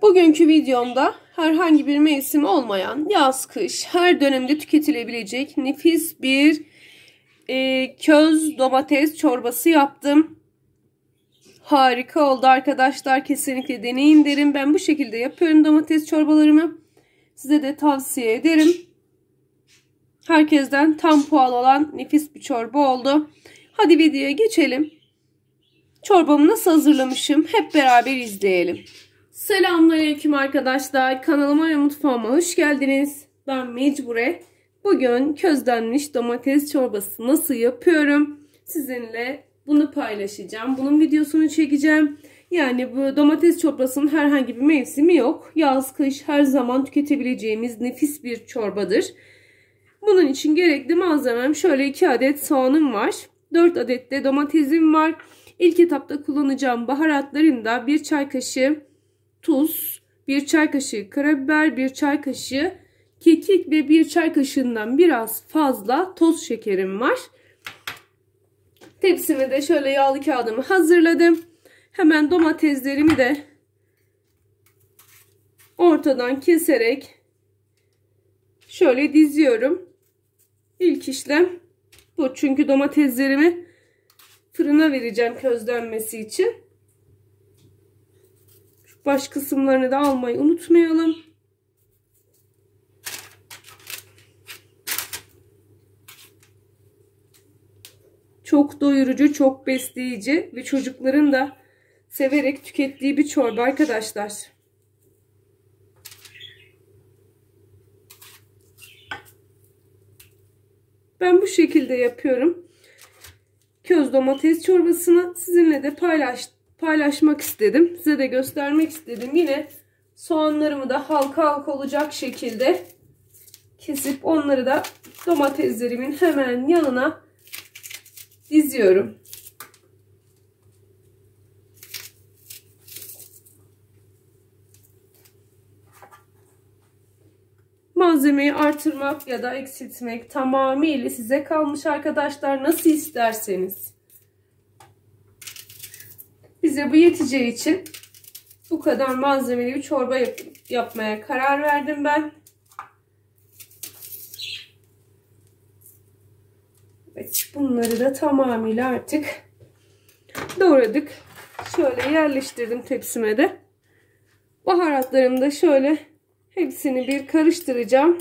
Bugünkü videomda herhangi bir mevsim olmayan yaz kış her dönemde tüketilebilecek nefis bir köz domates çorbası yaptım. Harika oldu arkadaşlar, kesinlikle deneyin derim. Ben bu şekilde yapıyorum domates çorbalarımı. Size de tavsiye ederim. Herkesten tam puan alan nefis bir çorba oldu. Hadi videoya geçelim. Çorbamı nasıl hazırlamışım hep beraber izleyelim. Selamünaleyküm arkadaşlar. Kanalıma ve mutfağıma hoş geldiniz. Ben Mecbure. Bugün közlenmiş domates çorbası nasıl yapıyorum? Sizinle bunu paylaşacağım. Bunun videosunu çekeceğim. Yani bu domates çorbasının herhangi bir mevsimi yok. Yaz, kış her zaman tüketebileceğimiz nefis bir çorbadır. Bunun için gerekli malzemem şöyle 2 adet soğanım var. 4 adet de domatesim var. İlk etapta kullanacağım baharatlarımda 1 çay kaşığı tuz, 1 çay kaşığı karabiber, 1 çay kaşığı kekik ve 1 çay kaşığından biraz fazla toz şekerim var. Tepsime de şöyle yağlı kağıdımı hazırladım. Hemen domateslerimi de ortadan keserek şöyle diziyorum. İlk işlem bu, çünkü domateslerimi fırına vereceğim közlenmesi için. Şu baş kısımlarını da almayı unutmayalım. Çok doyurucu, çok besleyici ve çocukların da severek tükettiği bir çorba arkadaşlar. Ben bu şekilde yapıyorum. Köz domates çorbasını sizinle de paylaşmak istedim. Size de göstermek istedim. Yine soğanlarımı da halka halka olacak şekilde kesip onları da domateslerimin hemen yanına diziyorum. Malzemeyi artırmak ya da eksiltmek tamamıyla size kalmış arkadaşlar. Nasıl isterseniz. Bize bu yeteceği için bu kadar malzemeli bir çorba yapmaya karar verdim ben. Evet, bunları da tamamıyla artık doğradık. Şöyle yerleştirdim tepsime de. Baharatlarımı da şöyle hepsini bir karıştıracağım.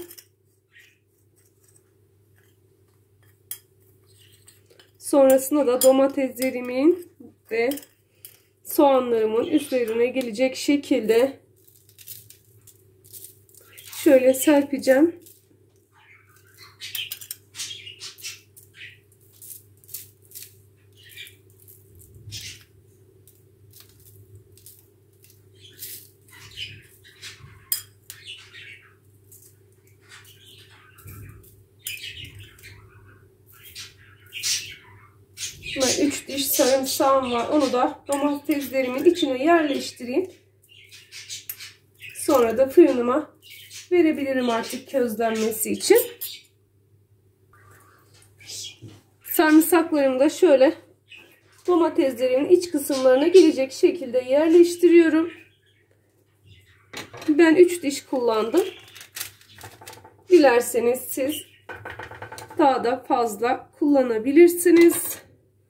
Sonrasında da domateslerimin ve soğanlarımın üzerine gelecek şekilde şöyle serpeceğim. Ve 3 diş sarımsağım var. Onu da domateslerimin içine yerleştireyim. Sonra da fırınıma verebilirim artık közlenmesi için. Sarımsaklarımı da şöyle domateslerimin iç kısımlarına gelecek şekilde yerleştiriyorum. Ben 3 diş kullandım. Dilerseniz siz daha da fazla kullanabilirsiniz.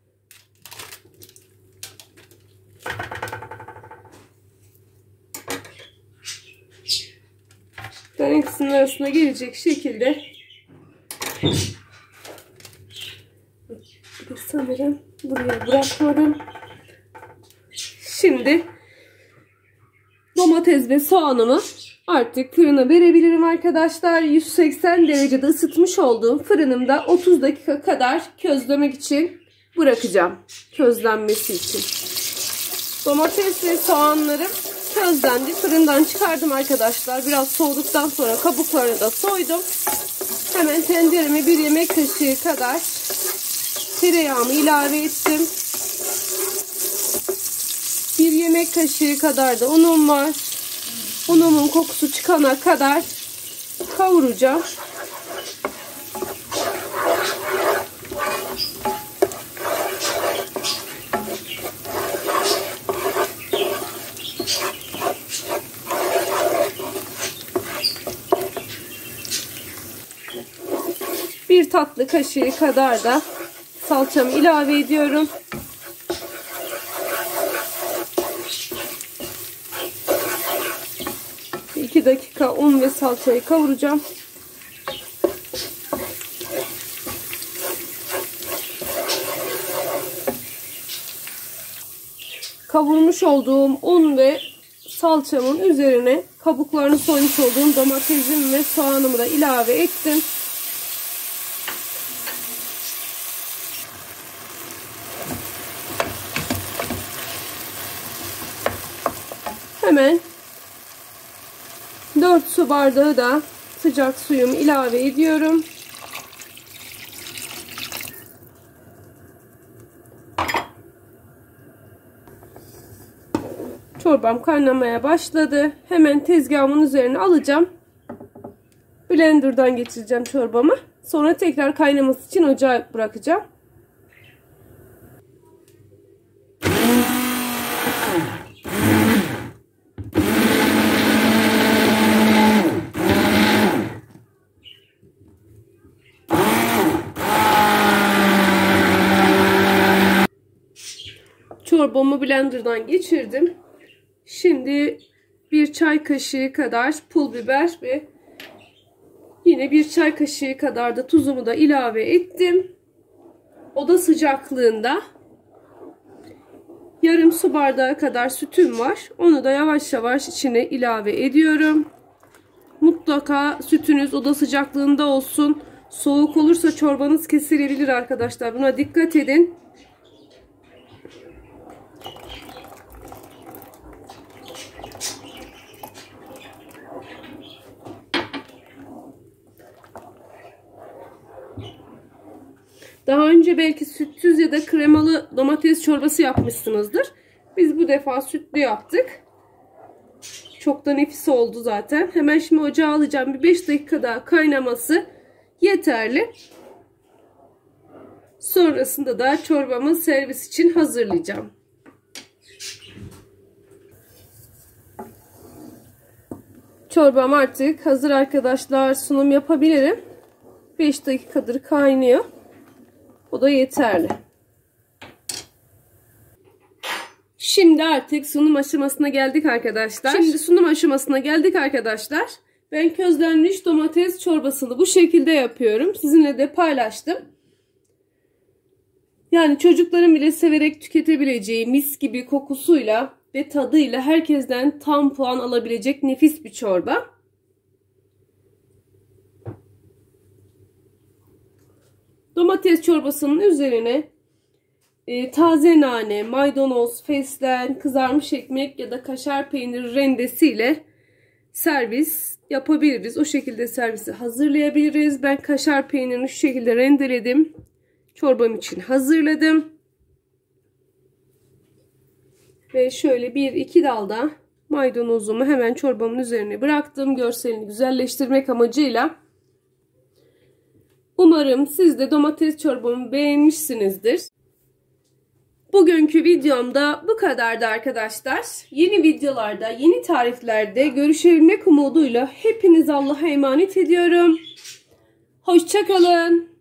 Ben ikisinin arasına gelecek şekilde sanırım buraya bırakmadım. Şimdi domates ve soğanımı artık fırına verebilirim arkadaşlar. 180 derecede ısıtmış olduğum fırınımda 30 dakika kadar közlemek için bırakacağım. Közlenmesi için. Domates ve soğanlarım közlendi. Fırından çıkardım arkadaşlar. Biraz soğuduktan sonra kabuklarını da soydum. Hemen tencereme 1 yemek kaşığı kadar tereyağımı ilave ettim. 1 yemek kaşığı kadar da unum var. Unumun kokusu çıkana kadar kavuracağım. tatlı kaşığı kadar da salçamı ilave ediyorum. Bir 2 dakika un ve salçayı kavuracağım. Kavurmuş olduğum un ve salçamın üzerine kabuklarını soymuş olduğum domatesim ve soğanımı da ilave ettim. Hemen 4 su bardağı da sıcak suyumu ilave ediyorum. Çorbam kaynamaya başladı. Hemen tezgahımın üzerine alacağım. Blender'dan geçireceğim çorbamı. Sonra tekrar kaynaması için ocağa bırakacağım. Çorbamı blenderdan geçirdim. Şimdi bir çay kaşığı kadar pul biber ve yine bir çay kaşığı kadar da tuzumu da ilave ettim. Oda sıcaklığında yarım su bardağı kadar sütüm var. Onu da yavaş yavaş içine ilave ediyorum. Mutlaka sütünüz oda sıcaklığında olsun. Soğuk olursa çorbanız kesilebilir arkadaşlar. Buna dikkat edin. Daha önce belki sütsüz ya da kremalı domates çorbası yapmışsınızdır. Biz bu defa sütlü yaptık. Çok da nefis oldu zaten. Hemen şimdi ocağa alacağım. Bir 5 dakika daha kaynaması yeterli. Sonrasında da çorbamı servis için hazırlayacağım. Çorbam artık hazır arkadaşlar. Sunum yapabilirim. 5 dakikadır kaynıyor. O da yeterli. Şimdi artık sunum aşamasına geldik arkadaşlar. Ben közlenmiş domates çorbasını bu şekilde yapıyorum. Sizinle de paylaştım. Yani çocukların bile severek tüketebileceği mis gibi kokusuyla ve tadıyla herkesten tam puan alabilecek nefis bir çorba. Domates çorbasının üzerine taze nane, maydanoz, fesleğen, kızarmış ekmek ya da kaşar peyniri rendesiyle servis yapabiliriz. O şekilde servisi hazırlayabiliriz. Ben kaşar peynirini şu şekilde rendeledim. Çorbam için hazırladım. Ve şöyle 1-2 dalda maydanozumu hemen çorbamın üzerine bıraktım. Görselini güzelleştirmek amacıyla. Umarım siz de domates çorbamı beğenmişsinizdir. Bugünkü videomda bu kadardı arkadaşlar. Yeni videolarda, yeni tariflerde görüşebilmek umuduyla hepinizi Allah'a emanet ediyorum. Hoşça kalın.